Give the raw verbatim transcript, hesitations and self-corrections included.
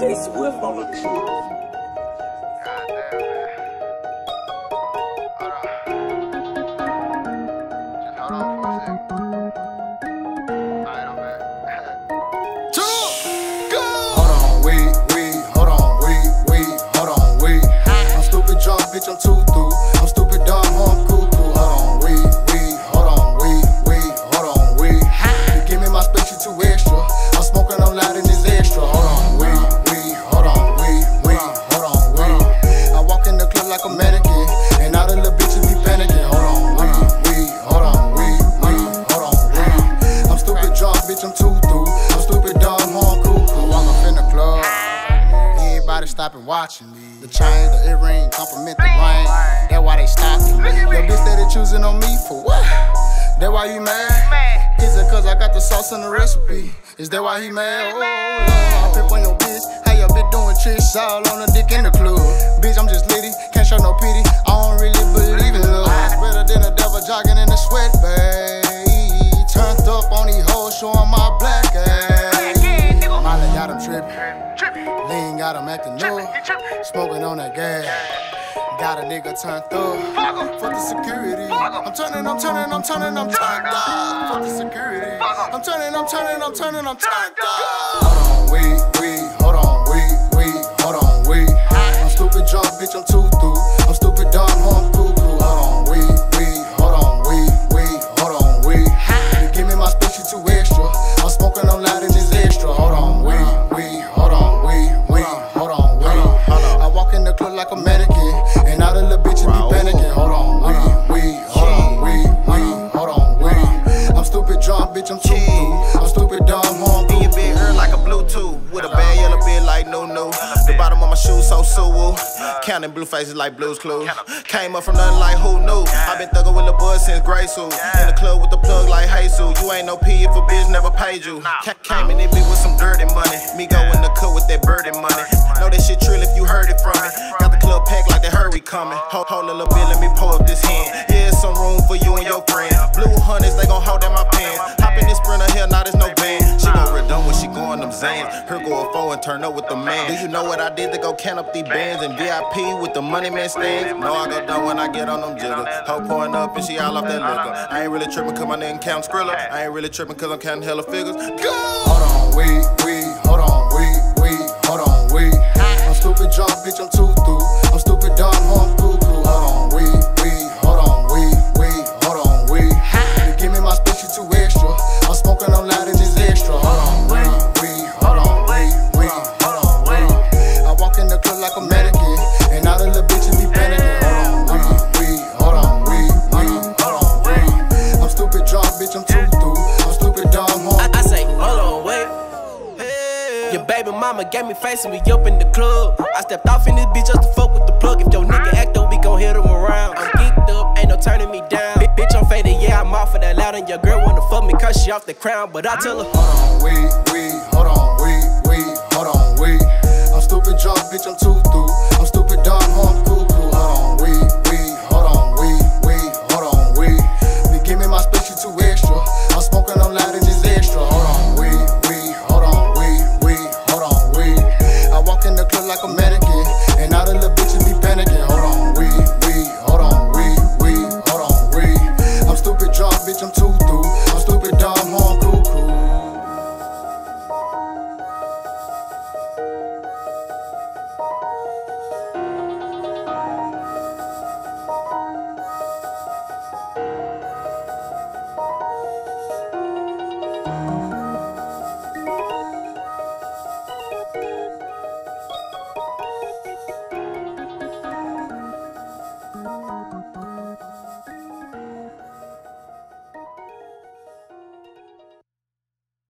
J Swift on the truth. God damn, man. Hold on. Just hold on for a second. Alright, I'm back. Two, go! Hold on, wait, wait, hold on, wait, wait, hold on, wait. I'm stupid drunk, bitch, I'm too through. I'm stupid dumb, I'm cuckoo. Hold on, wait, wait, hold on, wait, wait, hold on, wait. You give me my space, you too extra. I'm smoking, I'm loud in this extra. Hold on, wait, wait, hold on, wait, wait, hold on, wait. I walk in the club like a mannequin, and all the little bitches be panicking. Hold on, wait, wait, hold on, wait, wait, hold on, wait. I'm stupid drunk, bitch, I'm too through. I'm stupid dumb, I'm cuckoo. Walk up in the club, everybody stopping watching me. The chain, the earring, compliment the ring. That's why they stopping me. Your bitch that they choosing on me for what? That why you mad? Is it cause I got the sauce in the recipe? Is that why he mad? Oh, Lord, I pimp on your bitch. How your bitch doing tricks? All on the dick in the club. Bitch, I'm just litty, can't show no pity. I don't really believe in love. Better than a devil jogging in the sweat, babe. Turned up on these hoes, showing my black ass. Molly got him trippin'. Lean got him acting new. Smoking on that gas. Got a nigga turned up. Fuck the security. I'm turning, I'm turning, I'm turning, I'm turned up. Fuck the security. I'm turning, I'm turning, I'm turning, I'm turned up. Hold on, wait, wait, hold on, wait, wait, hold on, wait. I'm stupid drunk, bitch, I'm too through. I'm stupid dumb, I'm cuckoo. Hold on, wait, wait, hold on, wait, wait, hold on, wait. You give me my space, you too extra. I'm smoking, I'm loud in this extra. Hold on, wait, wait, hold on, wait, wait, hold on, wait. I walk in the club like a mannequin, and all the little bitches be panicking. Hold on, wait, wait, hold on, wait, wait, hold on, wait. I'm stupid drunk, bitch, I'm too through. I'm stupid dumb, I'm in your bed, earn like a Bluetooth. With a bad yellow bed like no no. The bottom of my shoes so suwu. Counting blue faces like Blue's Clues. Came up from nothing like who knew. I been thuggin' with the buzz since grade school. In the club with the plug like Jesus. You ain't no P if a bitch never paid you. Came in it bitch with some dirty money. Me go in the cut with that birdie money. Know that shit trill if you heard it from me. Got the club packed like that hurry coming. Hold, hold a little bit, let me pull up this hand. Here's some room for you and your friend. Blue hundreds, they gon' hold in my pants. Hop in this sprinter, hell, now there's no van. She gon' redone when she going them Zans. Her go a four and turn up with the man. Do you know what I did to go count up these bands and V I P with the money man stands? Know I go done when I get on them jiggers. Hoe pouring up and she all off that liquor. I ain't really trippin' cause my nigga count Skrilla. I ain't really trippin' cause I'm counting hella figures. Go! Hold on, wait, wait, hold on, wait, wait, hold on, wait. I'm stupid drunk, bitch, I'm too through. I'm stupid dumb, I'm cuckoo. Hold on, wait, wait, hold on, wait, wait, hold on, wait. You give me my space, you too extra. I'm smoking, I'm loud in this extra. Hold on, wait, wait, hold on, wait, wait, hold on, wait. I walk in the club like a mannequin, and all the little bitches be panicking. Hold on, wait, wait, hold on, wait, wait, hold on, wait. I'm stupid drunk, bitch, I'm too through. I'm stupid dumb, I'm I, I say, hold on, wait. Hey. Your baby mama gave me face and we up in the club. I stepped off in this bitch just to fuck with the plug. If your nigga act up, we gon' hit him around. I'm geeked up, ain't no turning me down. B bitch, I'm faded, yeah, I'm off of that loud. And your girl wanna fuck me cause she off the crown. But I tell her, hold on, wait, wait, hold on, wait, wait, hold on, wait. I'm stupid drunk, bitch, I'm too through. I'm stupid dumb, I'm cuckoo. Hold on, wait, wait, hold on, wait, wait, hold on, wait. You give me my space, you too extra. I'm smoking, I'm loud in this extra. Hold on, wait, wait, hold on, wait, wait, hold on, wait. I walk in the club like a mannequin, and all the little bitches be panicking. Hold on, wait, wait, hold on, wait, wait, hold on, wait. I'm stupid drunk, bitch, I'm too through. I'm stupid dumb, I'm cuckoo. Thank you.